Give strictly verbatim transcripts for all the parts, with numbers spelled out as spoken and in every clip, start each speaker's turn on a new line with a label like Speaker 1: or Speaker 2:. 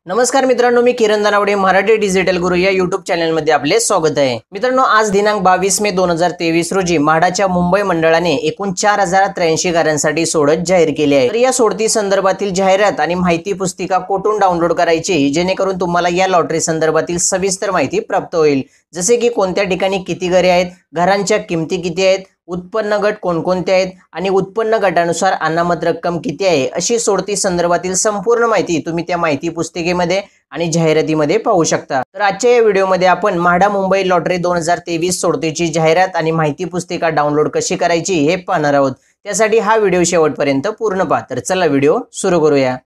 Speaker 1: नमस्कार मित्रांनो, मी किरण दानावडे मराठी डिजिटल गुरु या यूट्यूब चॅनलमध्ये आपले स्वागत आहे। मित्रांनो, आज दिनांक बावीस मे दोन हजार तेवीस रोजी म्हाडाच्या मुंबई मंडळाने एकूण चार हजार त्र्याऐंशी गाड्यांसाठी सोडत जाहीर केली आहे। तर या सोडती संदर्भातील जाहिरात आणि माहिती पुस्तिका कोठून डाउनलोड करायची जेणेकरून तुम्हाला या लॉटरी संदर्भातील सविस्तर माहिती प्राप्त होईल, जसे की कोणत्या ठिकाणी किती घरे आहेत, घरांच्या किमती किती आहेत, उत्पन्न गट कोणकोणते आहेत आणि उत्पन्न गटानुसार अनामत रक्कम किती आहे, अशी सोडती संदर्भातील संपूर्ण माहिती तुम्ही त्या माहिती पुस्तिकेमध्ये आणि जाहिरातीमध्ये पाहू शकता। तर आजच्या या व्हिडिओमध्ये आपण म्हाडा मुंबई लॉटरी दोन हजार तेवीस सोडतीची जाहिरात आणि माहिती पुस्तिका डाउनलोड कशी करायची हे पाहणार आहोत। त्यासाठी हा व्हिडिओ शेवटपर्यंत पूर्ण पहा। तर चला व्हिडिओ सुरू करूया।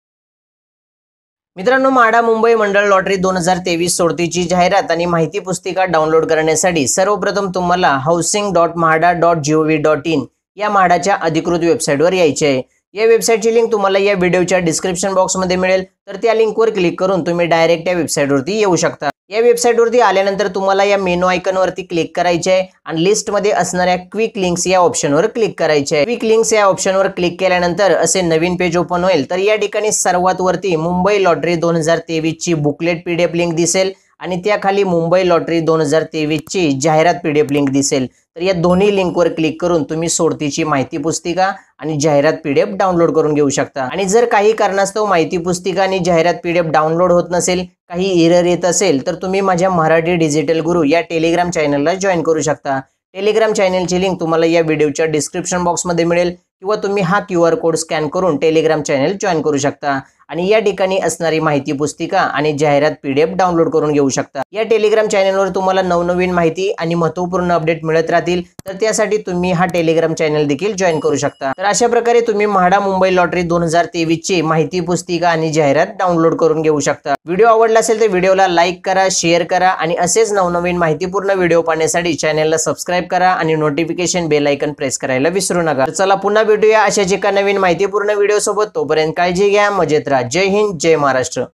Speaker 1: मित्रांनो, म्हाडा मुंबई मंडळ लॉटरी दोन हजार तेवीस सोडतीची जाहिरात आणि माहिती पुस्तिका डाउनलोड करण्यासाठी सर्वप्रथम तुम्हाला housing dot MHADA dot G O V dot in या म्हाडाच्या अधिकृत वेबसाईटवर यायचे आहे। या वेबसाईटची लिंक तुम्हाला या व्हिडिओच्या डिस्क्रिप्शन बॉक्समध्ये मिळेल, तर त्या लिंकवर क्लिक करून तुम्ही डायरेक्ट या वेबसाईटवरती येऊ शकता। या वेबसाईटवरती आल्यानंतर तुम्हाला या मेनू आयकॉनवरती क्लिक करायचे आहे आणि लिस्टमध्ये असणाऱ्या क्विक लिंक्स या ऑप्शनवर क्लिक करायचे आहे। क्विक लिंक्स या ऑप्शनवर क्लिक केल्यानंतर असे नवीन पेज ओपन होईल। तर या ठिकाणी सर्वात वरती मुंबई लॉटरी दोन हजार तेवीस ची बुकलेट पीडीएफ लिंक दिसेल आणि त्याखाली मुंबई लॉटरी दोन हजार तेवीस ची जाहिरात पीडीएफ लिंक दिसेल। तर या दोन्ही लिंकवर क्लिक करून तुम्ही सोडतीची माहिती पुस्तिका आणि जाहिरात पीडीएफ डाउनलोड करून घेऊ शकता। आणि जर काही कारणास्तव माहिती पुस्तिका आणि जाहिरात पीडीएफ डाउनलोड होत नसेल, काही एरर येत असेल, तर तुम्ही माझ्या मराठी डिजिटल गुरु या टेलिग्राम चॅनलला जॉईन करू शकता। टेलिग्राम चॅनलची लिंक तुम्हाला या व्हिडिओच्या डिस्क्रिप्शन बॉक्समध्ये मिळेल किंवा तुम्ही हा क्यू आर कोड स्कॅन करून टेलिग्राम चॅनल जॉईन करू शकता आणि या ठिकाणी असणारी माहिती पुस्तिका आणि जाहिरात पीडीएफ डाउनलोड करून घेऊ शकता। या टेलिग्राम चॅनलवर तुम्हाला नवनवीन माहिती आणि महत्त्वपूर्ण अपडेट मिळत राहतील, तर त्यासाठी तुम्ही हा टेलिग्राम चॅनल देखील जॉईन करू शकता। तर अशा प्रकारे तुम्ही म्हाडा मुंबई लॉटरी दोन हजार तेवीस ची माहिती पुस्तिका आणि जाहिरात डाउनलोड करून घेऊ शकता। व्हिडिओ आवडला असेल तर व्हिडिओला लाईक करा, शेअर करा आणि असेच नवनवीन माहितीपूर्ण व्हिडिओ पाहण्यासाठी चॅनलला सबस्क्राइब करा आणि नोटिफिकेशन बेल आयकॉन प्रेस करायला विसरू नका। तर चला पुन्हा भेटूया अशाच एका नवीन माहितीपूर्ण व्हिडिओ सोबत। तोपर्यंत काळजी घ्या, मजेत राहा। जय हिंद, जय महाराष्ट्र।